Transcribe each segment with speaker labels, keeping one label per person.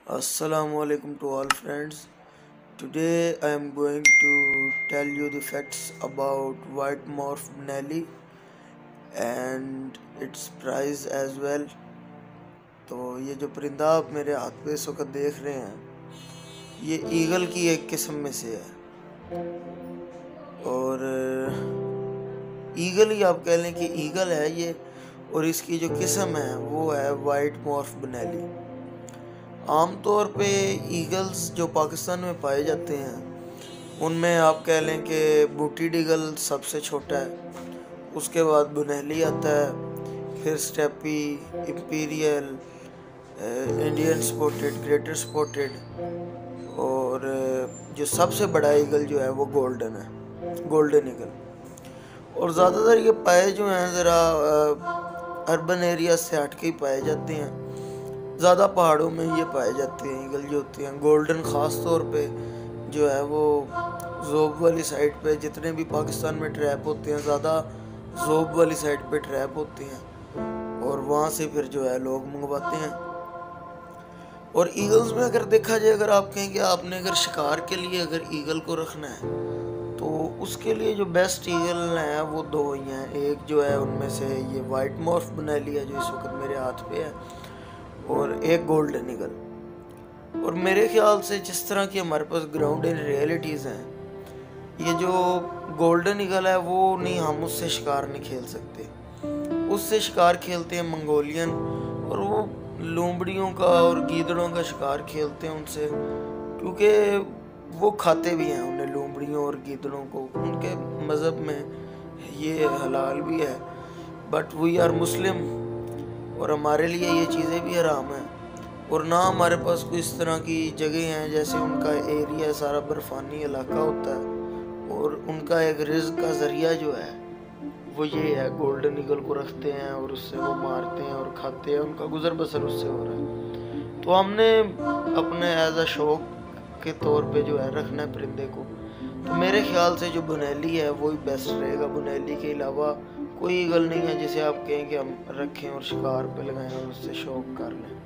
Speaker 1: Assalamualaikum to all friends. Today I am going to tell you the facts about white morph Nelly and its price as well. तो ये जो परिंदा आप मेरे हाथ पे इस वक्त देख रहे हैं, ये ईगल की एक किस्म में से है और ईगल ही आप कह लें कि ईगल है ये। और इसकी जो किस्म है वो है वाइट मॉर्फ बनैली। आमतौर पे ईगल्स जो पाकिस्तान में पाए जाते हैं उनमें आप कह लें कि बूटीड ईगल सबसे छोटा है, उसके बाद बुनैली आता है, फिर steppe, imperial, Indian spotted, greater spotted और जो सबसे बड़ा ईगल जो है वो गोल्डन है, गोल्डन ईगल। और ज़्यादातर ये पाए जो हैं ज़रा अर्बन एरिया से हट के ही पाए जाते हैं, ज़्यादा पहाड़ों में ये पाए जाते हैं ईगल जो होती हैं। गोल्डन ख़ास तौर पे जो है वो ज़ोब वाली साइड पे, जितने भी पाकिस्तान में ट्रैप होते हैं ज़्यादा ज़ोब वाली साइड पे ट्रैप होते हैं और वहाँ से फिर जो है लोग मंगवाते हैं। और ईगल्स में अगर देखा जाए, अगर आप कहें कि आपने अगर शिकार के लिए अगर ईगल को रखना है तो उसके लिए जो बेस्ट ईगल है वो दो ही हैं। एक जो है उनमें से ये वाइट मॉर्फ बनैली है जो इस वक्त मेरे हाथ पे है, और एक गोल्डन ईगल। और मेरे ख्याल से जिस तरह की हमारे पास ग्राउंडेड रियलिटीज़ हैं, ये जो गोल्डन ईगल है वो नहीं, हम उससे शिकार नहीं खेल सकते। उससे शिकार खेलते हैं मंगोलियन, और वो लोमड़ियों का और गीदड़ों का शिकार खेलते हैं उनसे, क्योंकि वो खाते भी हैं उन्हें, लोमड़ियों और गीदड़ों को। उनके मज़हब में ये हलाल भी है, बट वी आर मुस्लिम और हमारे लिए ये चीज़ें भी हराम हैं। और ना हमारे पास कोई इस तरह की जगह हैं, जैसे उनका एरिया सारा बर्फ़ानी इलाका होता है और उनका एक रिज़्क़ का ज़रिया जो है वो ये है, गोल्डन ईगल को रखते हैं और उससे वो मारते हैं और खाते हैं, उनका गुजर बसर उससे हो रहा है। तो हमने अपने एज अ शौक के तौर पे जो है रखना है परिंदे को। तो मेरे ख्याल से जो बुनैली है वो ही बेस्ट रहेगा। बुनैली के अलावा कोई ईगल नहीं है जिसे आप कहें कि हम रखें और शिकार पे लगाएं और उससे शौक कर लें।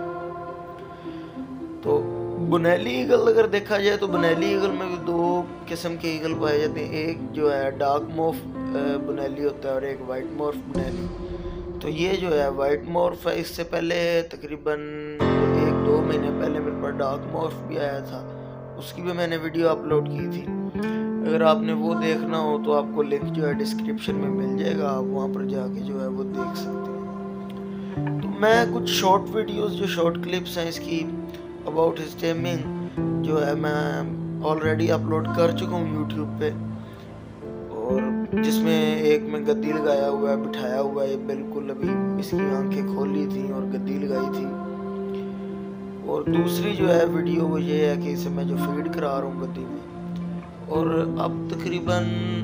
Speaker 1: तो बुनैली ईगल अगर देखा जाए तो बुनैली ईगल में भी दो किस्म के ईगल पाए जाते हैं। एक जो है डार्क मॉर्फ बुनैली होता है और एक वाइट मॉर्फ बुनैली। तो ये जो है वाइट मॉर्फ है। इससे पहले तकरीबन 1-2 महीने पहले मेरे पास डार्क मॉर्फ भी आया था, उसकी भी मैंने वीडियो अपलोड की थी। अगर आपने वो देखना हो तो आपको लिंक जो है डिस्क्रिप्शन में मिल जाएगा, आप वहाँ पर जाके जो है वो देख सकते हैं। तो मैं कुछ शॉर्ट वीडियोस, जो शॉर्ट क्लिप्स हैं इसकी अबाउट हिज टेमिंग, जो है मैं ऑलरेडी अपलोड कर चुका हूँ यूट्यूब पे। और जिसमें एक में गद्दी लगाया हुआ है, बिठाया हुआ है, बिल्कुल अभी इसकी आंखें खोली थी और गद्दी लगाई थी। और दूसरी जो है वीडियो वो ये है कि इसे मैं जो फीड करा रहा हूँ गद्दी में। और अब तकरीबन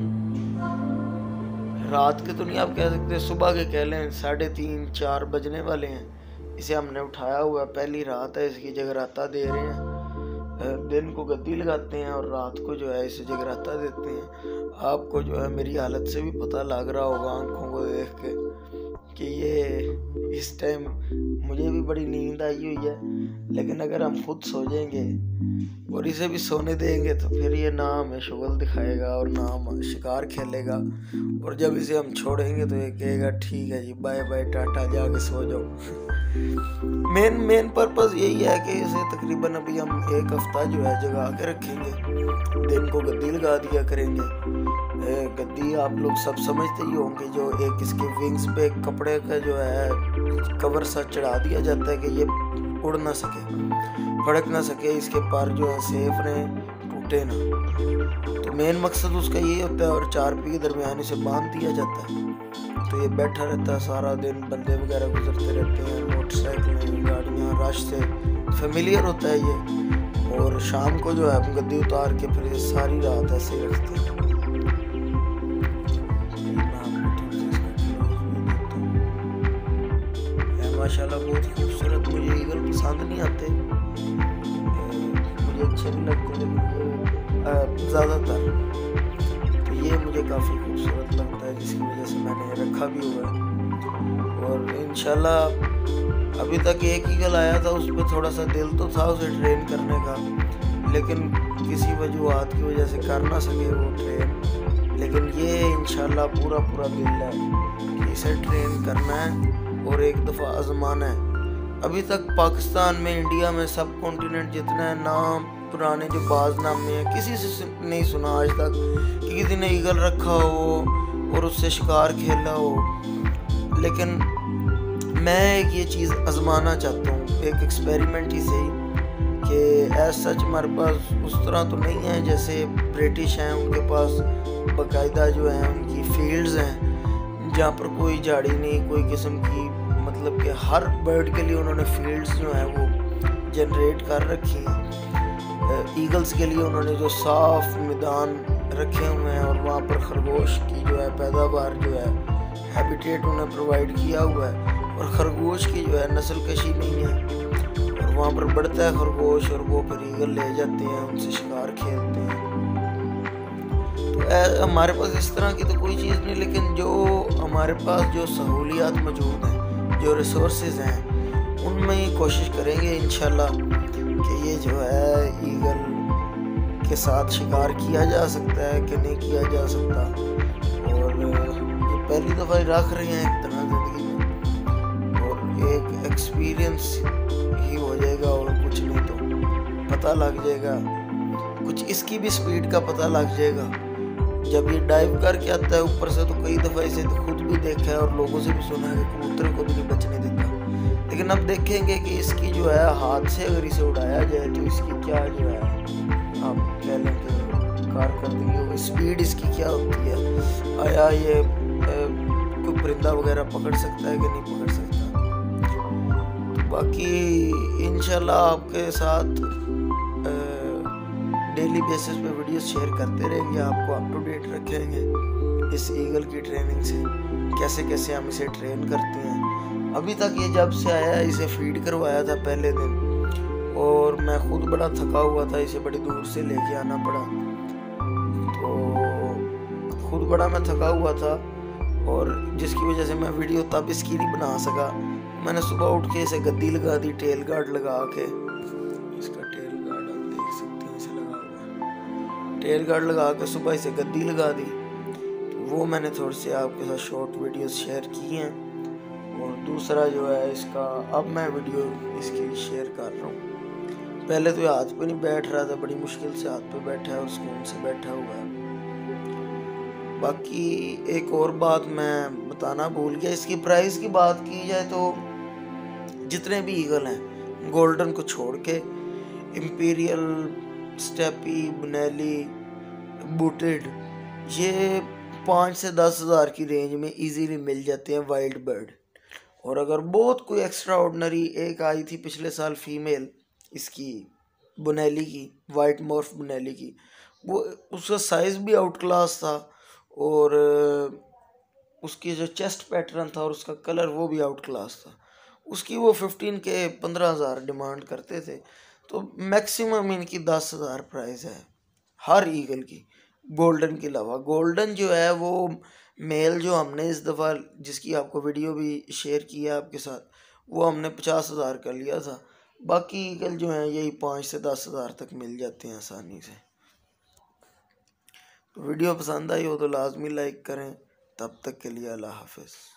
Speaker 1: रात के तो नहीं आप कह सकते, सुबह के कह लें 3:30-4 बजने वाले हैं। इसे हमने उठाया हुआ है, पहली रात है इसकी, जगराता दे रहे हैं। दिन को गद्दी लगाते हैं और रात को जो है इसे जगराता देते हैं। आपको जो है मेरी हालत से भी पता लग रहा होगा आंखों को देख के कि ये इस टाइम मुझे भी बड़ी नींद आई हुई है, लेकिन अगर हम खुद सो जाएंगे और इसे भी सोने देंगे तो फिर ये ना हमें शुगल दिखाएगा और ना हम शिकार खेलेगा। और जब इसे हम छोड़ेंगे तो ये कहेगा ठीक है जी, बाय बाय, टाटा, जाके सो जाओ। मेन पर्पस यही है कि इसे तकरीबन अभी हम 1 हफ्ता जो है जगा के रखेंगे। दिन को गद्दी लगा दिया करेंगे। गद्दी आप लोग सब समझते ही होंगे, जो एक इसके विंग्स पे कपड़े का जो है कवर सा चढ़ा दिया जाता है कि ये उड़ ना सके, फड़क ना सके, इसके पर जो है सेफ रहें, टूटे ना। तो मेन मकसद उसका यही होता है। और 4 पी के दरमियान इसे बांध दिया जाता है, तो ये बैठा रहता है सारा दिन। बंदे वगैरह गुजरते रहते हैं, मोटरसाइकिल, गाड़ियाँ, रश से फेमिलियर होता है ये। और शाम को जो है हम गद्दी उतार के फिर ये सारी रात ऐसे ही रखते हैं। माशाल्लाह बहुत खूबसूरत। मुझे ईगल पसंद नहीं आते, मुझे अच्छे नहीं लगते ज़्यादातर, तो ये मुझे काफ़ी खूबसूरत लगता है, जिसकी वजह से मैंने रखा भी हुआ है। और इंशाल्लाह अभी तक एक ईगल आया था, उस पर थोड़ा सा दिल तो था उसे ट्रेन करने का, लेकिन किसी वजूहत की वजह से कर ना सके वो ट्रेन। लेकिन ये इंशाल्लाह पूरा पूरा दिल है कि इसे ट्रेन करना है और एक दफ़ा आजमाना है। अभी तक पाकिस्तान में, इंडिया में, सब कॉन्टिनेंट जितना है, नाम पुराने जो बाज नामे हैं, किसी से नहीं सुना आज तक कि किसी ने ईगल रखा हो और उससे शिकार खेला हो। लेकिन मैं एक ये चीज़ आजमाना चाहता हूँ, एक एक्सपेरिमेंट ही सही, कि एज सच हमारे पास उस तरह तो नहीं है जैसे ब्रिटिश हैं, उनके पास बाकायदा जो है उनकी फील्ड्स हैं जहाँ पर कोई झाड़ी नहीं, कोई किस्म की, मतलब कि हर बर्ड के लिए उन्होंने फील्ड्स जो हैं वो जनरेट कर रखी हैं। ईगल्स के लिए उन्होंने जो साफ मैदान रखे हुए हैं और वहाँ पर खरगोश की जो है पैदावार जो है हैबिटेट उन्हें प्रोवाइड किया हुआ है, और खरगोश की जो है नस्ल कशी नहीं है, और वहाँ पर बढ़ता है खरगोश और वो फिर ईगल ले जाते हैं, उनसे शिकार खेलते हैं। तो हमारे पास इस तरह की तो कोई चीज़ नहीं, लेकिन जो हमारे पास जो सहूलियात मौजूद हैं, जो रिसोर्सेज हैं, उनमें ही कोशिश करेंगे इंशाल्लाह कि ये जो है ईगल के साथ शिकार किया जा सकता है कि नहीं किया जा सकता। और ये पहली दफ़ा रख रहे हैं एक तरह ज़िंदगी में, और एक एक्सपीरियंस ही हो जाएगा और कुछ नहीं तो पता लग जाएगा, कुछ इसकी भी स्पीड का पता लग जाएगा। जब ये डाइव करके आता है ऊपर से, तो कई दफ़ा इसे तो खुद भी देखा है और लोगों से भी सुना है कि कबूतर को भी नहीं बचने देता। लेकिन अब देखेंगे कि इसकी जो है हाथ से अगर इसे उड़ाया जाए तो इसकी क्या जो है, आप कह लें कि कारकर्दगी, स्पीड इसकी क्या होती है, आया ये कोई परिंदा वगैरह पकड़ सकता है कि नहीं पकड़ सकता। तो बाकी इंशाल्लाह आपके साथ डेली बेसिस पे वीडियोस शेयर करते रहेंगे, आपको अप टू डेट रखेंगे इस ईगल की ट्रेनिंग से, कैसे कैसे हम इसे ट्रेन करते हैं। अभी तक ये जब से आया इसे फीड करवाया था पहले दिन, और मैं खुद बड़ा थका हुआ था, इसे बड़ी दूर से लेके आना पड़ा, तो खुद बड़ा मैं थका हुआ था, और जिसकी वजह से मैं वीडियो तब इसकी नहीं बना सका। मैंने सुबह उठ के इसे गद्दी लगा दी, टेल गार्ड लगा के, इसका टेल गार्ड आप देख सकते हैं, इसे लगा हुआ है, टेल गार्ड लगा के सुबह इसे गद्दी लगा दी। तो वो मैंने थोड़े से आपके साथ शॉर्ट वीडियोस शेयर की हैं, और दूसरा जो है इसका, अब मैं वीडियो इसकी शेयर कर रहा हूँ। पहले तो ये हाथ पे नहीं बैठ रहा था, बड़ी मुश्किल से हाथ पे बैठा है और सुकून से बैठा हुआ है। बाकी एक और बात मैं बताना भूल गया, इसकी प्राइस की बात की जाए तो जितने भी ईगल हैं गोल्डन को छोड़ के, इंपीरियल, स्टेपी, बुनेली, बूटेड, ये 5 से 10 हज़ार की रेंज में इजीली मिल जाते हैं वाइल्ड बर्ड। और अगर बहुत कोई एक्स्ट्रा ऑर्डिनरी, एक आई थी पिछले साल फीमेल इसकी बुनेली की, वाइट मॉर्फ बुनेली की, वो उसका साइज़ भी आउट क्लास था, और उसकी जो चेस्ट पैटर्न था और उसका कलर वो भी आउट क्लास था। उसकी वो 15 के 15,000 डिमांड करते थे। तो मैक्सिमम इनकी 10,000 प्राइस है हर ईगल की, गोल्डन के अलावा। गोल्डन जो है वो मेल जो हमने इस दफ़ा, जिसकी आपको वीडियो भी शेयर किया आपके साथ, वो हमने 50,000 का लिया था। बाकी ईगल जो हैं यही 5 से 10,000 तक मिल जाते हैं आसानी से। तो वीडियो पसंद आई हो तो लाजमी लाइक करें। तब तक के लिए अल्लाह हाफिज़।